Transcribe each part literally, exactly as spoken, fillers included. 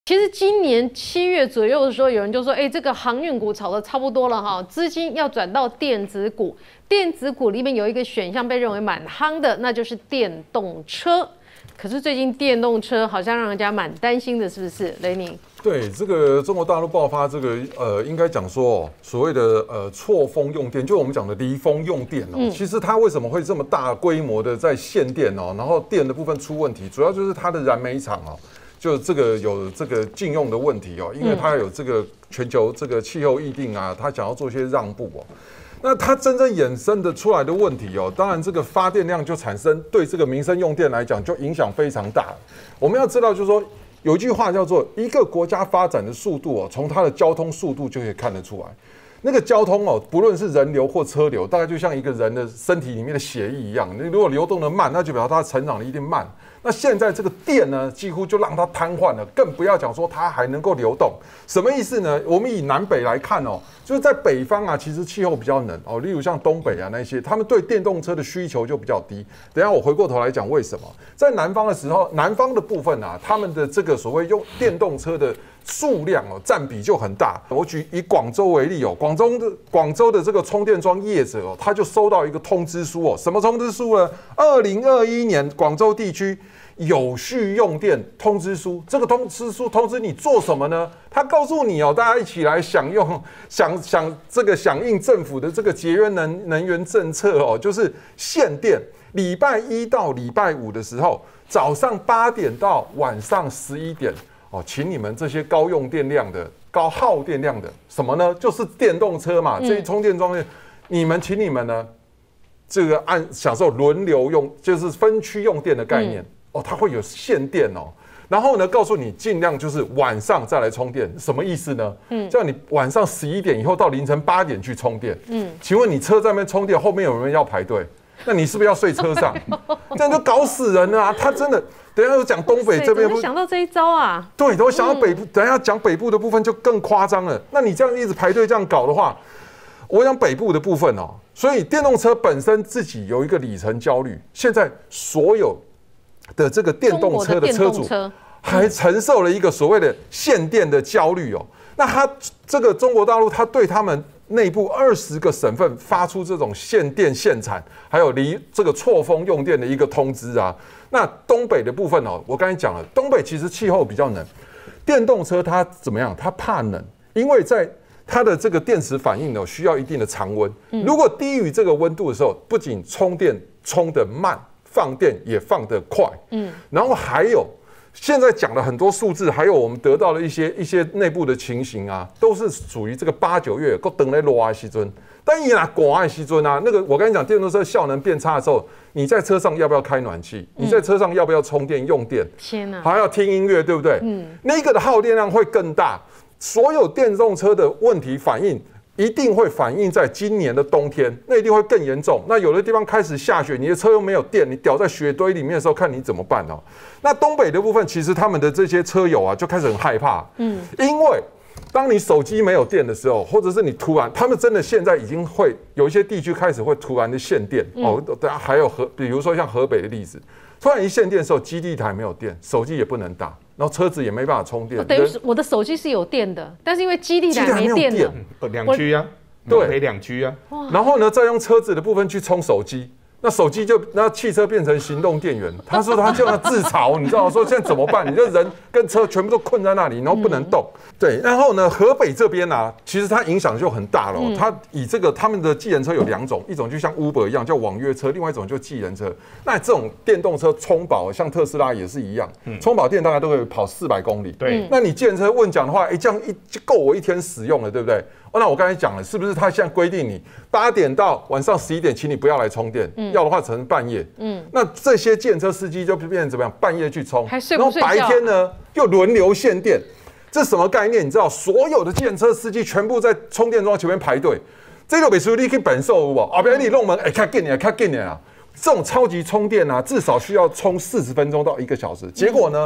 其实今年七月左右的时候，有人就说，哎，这个航运股炒得差不多了哈，资金要转到电子股。电子股里面有一个选项被认为蛮夯的，那就是电动车。可是最近电动车好像让人家蛮担心的，是不是，雷宁？ 对，这个中国大陆爆发这个呃，应该讲说哦，所谓的呃错峰用电，就我们讲的离峰用电哦，嗯、其实它为什么会这么大规模的在限电哦，然后电的部分出问题，主要就是它的燃煤厂哦。就这个有这个禁用的问题哦，因为它有这个全球这个气候议定啊，它想要做一些让步哦。那它真正衍生的出来的问题哦，当然这个发电量就产生对这个民生用电来讲就影响非常大。我们要知道，就是说有一句话叫做一个国家发展的速度哦，从它的交通速度就可以看得出来。那个交通哦，不论是人流或车流，大概就像一个人的身体里面的血液一样。你如果流动的慢，那就表示它成长的一定慢。那现在这个电呢，几乎就让它瘫痪了，更不要讲说它还能够流动。什么意思呢？我们以南北来看哦，就是在北方啊，其实气候比较冷哦，例如像东北啊那些，他们对电动车的需求就比较低。等一下我回过头来讲为什么，在南方的时候，南方的部分啊，他们的这个所谓用电动车的数量哦，占比就很大。我举以广州为例哦，广州的广州的这个充电桩业者哦，他就收到一个通知书哦，什么通知书呢？二零二一年广州地区有序用电通知书。这个通知书通知你做什么呢？他告诉你哦，大家一起来享用、享享这个响应政府的这个节约能能源政策哦，就是限电。礼拜一到礼拜五的时候，早上八点到晚上十一点。哦，请你们这些高用电量的、高耗电量的什么呢？就是电动车嘛，这些充电桩，你们请你们呢，这个按享受轮流用，就是分区用电的概念。哦，它会有限电哦。然后呢，告诉你尽量就是晚上再来充电，什么意思呢？嗯，叫你晚上十一点以后到凌晨八点去充电。嗯，请问你车在那边充电，后面有没有人要排队？那你是不是要睡车上？这样就搞死人了啊！他真的。等一下，我讲东北这边， 怎么想到这一招啊？ 对，都想到北部。嗯、等一下讲北部的部分就更夸张了。那你这样一直排队这样搞的话，我讲北部的部分哦。所以电动车本身自己有一个里程焦虑，现在所有的这个电动车的车主还承受了一个所谓的限电的焦虑哦。那他这个中国大陆，他对他们内部二十个省份发出这种限电限产，还有离这个错峰用电的一个通知啊。那东北的部分哦，我刚才讲了，东北其实气候比较冷，电动车它怎么样？它怕冷，因为在它的这个电池反应呢，需要一定的常温。如果低于这个温度的时候，不仅充电充得慢，放电也放得快。嗯，然后还有现在讲了很多数字，还有我们得到了一些一些内部的情形啊，都是属于这个八九月够等来落的时阵。但你拿广爱西尊啊，那个我跟你讲，电动车效能变差的时候，你在车上要不要开暖气？你在车上要不要充电用电？ 天哪， 还要听音乐，对不对？嗯，那个的耗电量会更大。所有电动车的问题反应一定会反映在今年的冬天，那一定会更严重。那有的地方开始下雪，你的车又没有电，你掉在雪堆里面的时候，看你怎么办哦。那东北的部分，其实他们的这些车友啊，就开始很害怕，嗯，因为当你手机没有电的时候，或者是你突然，他们真的现在已经会有一些地区开始会突然的限电、嗯、哦。等下还有河，比如说像河北的例子，突然一限电的时候，基地台没有电，手机也不能打，然后车子也没办法充电。 等于我的手机是有电的，但是因为基地台没电了， 两居啊，对，两居啊。 然后呢，再用车子的部分去充手机。那手机就那汽车变成行动电源，他说他就要自嘲，你知道说现在怎么办？你就人跟车全部都困在那里，然后不能动。对，然后呢，河北这边啊，其实它影响就很大了、哦。它以这个他们的计程车有两种，一种就像 Uber 一样叫网约车，另外一种就计程车。那这种电动车充饱，像特斯拉也是一样，充饱电大概都可以跑四百公里。 对， 那你计程车问讲的话，哎，这样一就够我一天使用了，对不对？哦，那我刚才讲了，是不是他现在规定你八点到晚上十一点，请你不要来充电，嗯、要的话只能半夜。嗯，那这些计程车司机就变成怎么样？半夜去充， 还睡不睡觉？ 然后白天呢又轮流限电，这什么概念？你知道，所有的计程车司机全部在充电桩前面排队，这个比如你去本寿有无？后边你弄门，哎，较紧点，较紧点啊！这种超级充电啊，至少需要充四十分钟到一个小时。结果呢？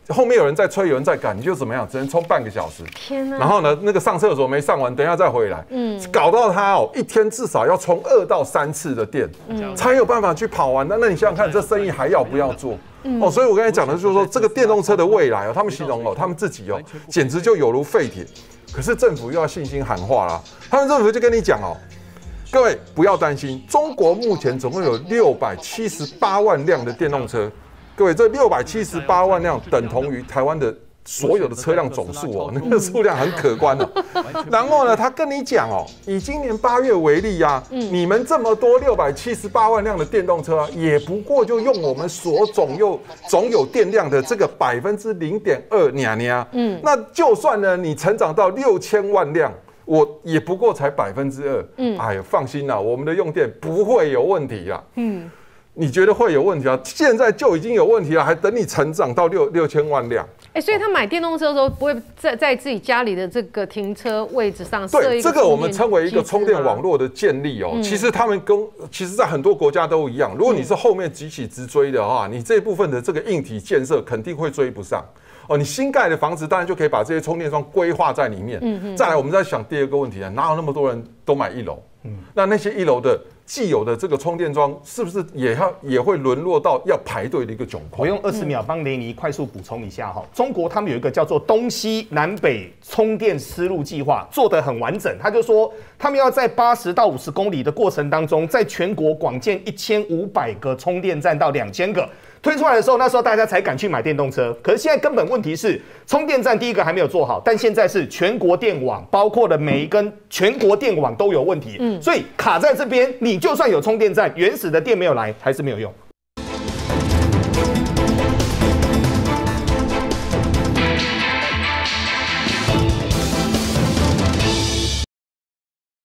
后面有人在催，有人在赶，你就怎么样？只能冲半个小时。 天哪！ 然后呢，那个上厕所没上完，等一下再回来。嗯，搞到他哦，一天至少要充二到三次的电，嗯，才有办法去跑完。那那你想想看，这生意还要不要做？嗯、哦，所以我刚才讲的就是说，这个电动车的未来哦，他们形容哦，他们自己哦，简直就有如废铁。可是政府又要信心喊话啦，他们政府就跟你讲哦，各位不要担心，中国目前总共有六百七十八万辆的电动车。各位，这六百七十八万辆等同于台湾的所有的车辆总数哦，那个数量很可观哦。然后呢，他跟你讲哦，以今年八月为例啊，你们这么多六百七十八万辆的电动车啊，也不过就用我们所总有总有电量的这个百分之零点二娘娘。嗯，那就算呢，你成长到六千万辆。我也不过才百分之二，嗯，哎呀，放心啦，我们的用电不会有问题啦，嗯。你觉得会有问题啊？现在就已经有问题了，还等你成长到六六千万辆。 哎、欸，所以他买电动车的时候，不会在在自己家里的这个停车位置上设一个对，这个我们称为一个充电网络的建立哦。嗯、其实他们跟其实，在很多国家都一样。如果你是后面急起直追的话，你这部分的这个硬体建设肯定会追不上。哦，你新盖的房子当然就可以把这些充电桩规划在里面。嗯再来，我们再想第二个问题啊，哪有那么多人都买一楼？嗯，那那些一楼的既有的这个充电桩，是不是也要也会沦落到要排队的一个窘况？ 我用二十秒帮雷尼快速补充一下哈，中国他们有一个叫做东西南北充电丝路计划，做得很完整。他就说，他们要在八十到五十公里的过程当中，在全国广建一千五百个充电站到两千个。推出来的时候，那时候大家才敢去买电动车。可是现在根本问题是，充电站第一个还没有做好，但现在是全国电网，包括了每一根全国电网都有问题。嗯，所以卡在这边，你就算有充电站，原始的电没有来，还是没有用。